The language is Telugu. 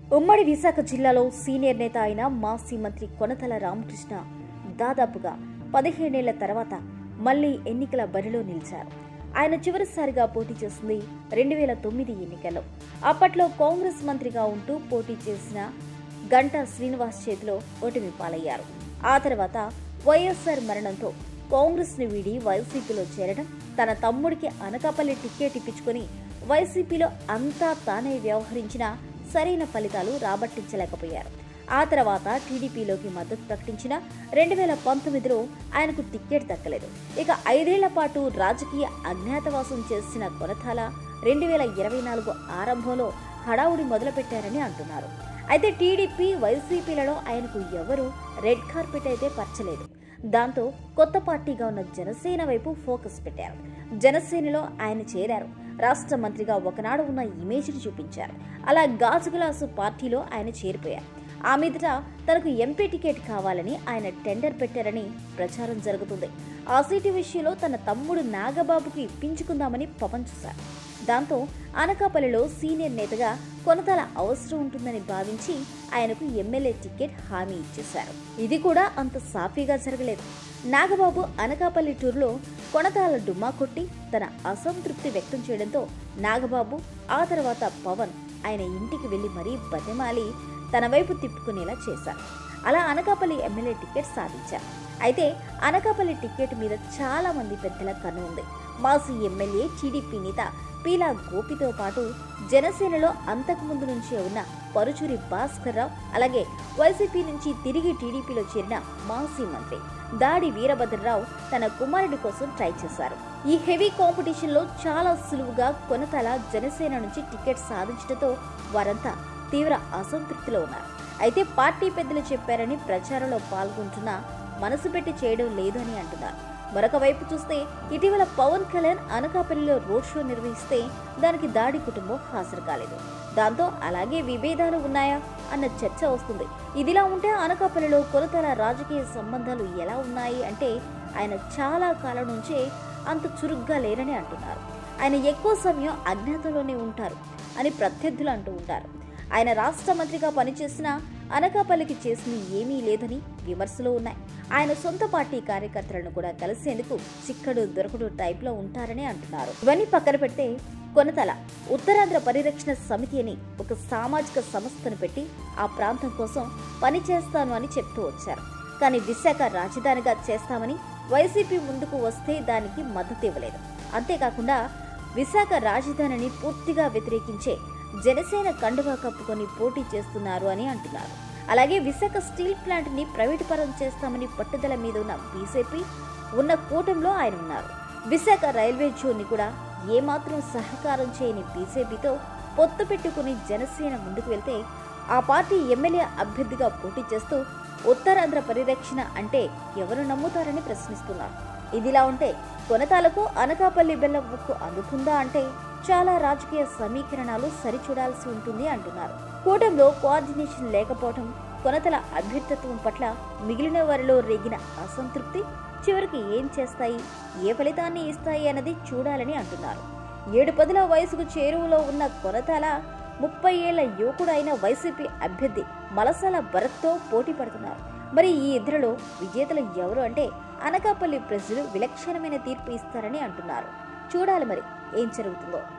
ఉమ్మడి విశాఖ జిల్లాలో సీనియర్ నేత అయిన మాజీ మంత్రి కొనతల రామకృష్ణ దాదాపుగా 17 ఏళ్ల తర్వాత మళ్లీ ఎన్నికల బరిలో నిలిచారు. ఆయన చివరిసారిగా పోటీ చేసింది 2009 ఎన్నికల్లో. అప్పట్లో కాంగ్రెస్ మంత్రిగా ఉంటూ పోటీ చేసిన గంటా శ్రీనివాస్ చేతిలో ఓటమి పాలయ్యారు. ఆ తర్వాత వైఎస్ఆర్ మరణంతో కాంగ్రెస్ ను వీడి వైసీపీలో చేరడం, తన తమ్ముడికి అనకాపల్లి టికెట్ ఇప్పించుకుని వైసీపీలో అంతా తానే వ్యవహరించిన సరైన ఫలితాలు రాబట్టించలేకపోయారు. ఆ తర్వాత టీడీపీలోకి మద్దతు ప్రకటించిన 2019లో ఆయనకు టికెట్ దక్కలేదు. ఇక 5 ఏళ్ల పాటు రాజకీయ అజ్ఞాతవాసం చేసిన కొనతాల 2024 ఆరంభంలో హడావుడి మొదలుపెట్టారని అంటున్నారు. అయితే టీడీపీ, వైసీపీలలో ఆయనకు ఎవరూ రెడ్ కార్పెట్ అయితే పరచలేదు. దాంతో కొత్త పార్టీగా ఉన్న జనసేన వైపు ఫోకస్ పెట్టారు. జనసేనలో ఆయన చేరారు. రాష్ట్ర మంత్రిగా ఒకనాడు ఉన్న ఇమేజ్ని చూపించారు. అలా గాజు గ్లాసు పార్టీలో ఆయన చేరిపోయారు. ఆ మీదట తనకు ఎంపీ టికెట్ కావాలని ఆయన టెండర్ పెట్టారని ప్రచారం జరుగుతుంది. ఆ సీటు విషయంలో తన తమ్ముడు నాగబాబుకి ఇప్పించుకుందామని పవన్ చూశారు. దాంతో అనకాపల్లిలో సీనియర్ నేతగా కొనతల అవసరం ఉంటుందని భావించి ఆయనకు ఎమ్మెల్యే టికెట్ హామీ ఇచ్చేశారు. ఇది కూడా అంత సాఫీగా జరగలేదు. నాగబాబు అనకాపల్లి టూర్లో కొనతాల డుమ్మా కొట్టి తన అసంతృప్తి వ్యక్తం చేయడంతో నాగబాబు ఆ తర్వాత పవన్ ఆయన ఇంటికి వెళ్లి మరీ బతిమాలి తన వైపు తిప్పుకునేలా చేశారు. అలా అనకాపల్లి ఎమ్మెల్యే టికెట్ సాధించారు. అయితే అనకాపల్లి టికెట్ మీద చాలా మంది పెద్దల కన్ను ఉంది. మాజీ ఎమ్మెల్యే టీడీపీ నేత పీలా గోపితో పాటు జనసేనలో అంతకుముందు నుంచే ఉన్న పరుచూరి భాస్కర్ రావు, అలాగే వైసీపీ నుంచి తిరిగి టీడీపీలో చేరిన మాజీ మంత్రి దాడి వీరభద్రరావు తన కుమారుడి కోసం ట్రై చేశారు. ఈ హెవీ కాంపిటీషన్ లో చాలా సులువుగా కొనతల జనసేన నుంచి టికెట్ సాధించడంతో వారంతా తీవ్ర అసంతృప్తిలో ఉన్నారు. అయితే పార్టీ పెద్దలు చెప్పారని ప్రచారంలో పాల్గొంటున్న మనసు పెట్టి చేయడం లేదు అని అంటున్నారు. మరొక వైపు చూస్తే ఇటీవల పవన్ కళ్యాణ్ అనకాపల్లిలో రోడ్ షో నిర్వహిస్తే దానికి దాడి కుటుంబం హాజరు కాలేదు. దాంతో అలాగే విభేదాలు ఉన్నాయా అన్న చర్చ వస్తుంది. ఇదిలా ఉంటే అనకాపల్లిలో కొనతల రాజకీయ సంబంధాలు ఎలా ఉన్నాయి అంటే ఆయన చాలా కాలం నుంచే అంత చురుగ్గా లేరని అంటున్నారు. ఆయన ఎక్కువ సమయం అజ్ఞాతంలోనే ఉంటారు అని ప్రత్యర్థులు అంటూ ఉంటారు. ఆయన రాష్ట్ర మంత్రిగా పనిచేసిన అనకాపల్లికి చేసింది ఏమీ లేదని విమర్శలు ఉన్నాయి. ఆయన సొంత పార్టీ కార్యకర్తలను కూడా కలిసేందుకు చిక్కడు దొరకడు టైప్లో ఉంటారని అంటున్నారు. ఇవన్నీ పక్కన పెడితే కొనతల ఉత్తరాంధ్ర పరిరక్షణ సమితి అని ఒక సామాజిక సంస్థను పెట్టి ఆ ప్రాంతం కోసం పనిచేస్తాను అని చెప్తూ వచ్చారు. కానీ విశాఖ రాజధానిగా చేస్తామని వైసీపీ ముందుకు వస్తే దానికి మద్దతు ఇవ్వలేదు. అంతేకాకుండా విశాఖ రాజధానిని పూర్తిగా వ్యతిరేకించే జనసేన కండువా కప్పుకొని పోటీ చేస్తున్నారు అని అంటున్నారు. అలాగే విశాఖ స్టీల్ ప్లాంట్ ని ప్రైవేటు పరం చేస్తామని పట్టుదల మీద ఉన్న బీజేపీ ఉన్న కూటమిలో ఆయన ఉన్నారు. విశాఖ రైల్వే జోన్ ని కూడా ఏమాత్రం సహకారం చేయని బీజేపీతో పొత్తు పెట్టుకుని జనసేన ముందుకు వెళ్తే ఆ పార్టీ ఎమ్మెల్యే అభ్యర్థిగా పోటీ చేస్తూ ఉత్తరాంధ్ర పరిరక్షణ అంటే ఎవరు నమ్ముతారని ప్రశ్నిస్తున్నారు. ఇదిలా ఉంటే కొనతాలకు అనకాపల్లి బెల్లం ముక్కు అందుతుందా అంటే చాలా రాజకీయ సమీకరణాలు సరిచూడాల్సి ఉంటుంది అంటున్నారు. కూటమిలో కోఆర్డినేషన్ లేకపోవడం, కొనతల అభ్యర్థిత్వం పట్ల మిగిలిన వారిలో రేగిన అసంతృప్తి చివరికి ఏం చేస్తాయి, ఏ ఫలితాన్ని ఇస్తాయి అన్నది చూడాలని అంటున్నారు. 7 వయసుకు చేరువలో ఉన్న కొనతల 30 ఏళ్ల యువకుడు అయిన వైసీపీ అభ్యర్థి మలసాల భరత్తో పోటీ పడుతున్నారు. మరి ఈ ఇద్దరిలో విజేతలు ఎవరు అంటే అనకాపల్లి ప్రజలు విలక్షణమైన తీర్పు ఇస్తారని అంటున్నారు. చూడాలి మరి ఏం జరుగుతుందో.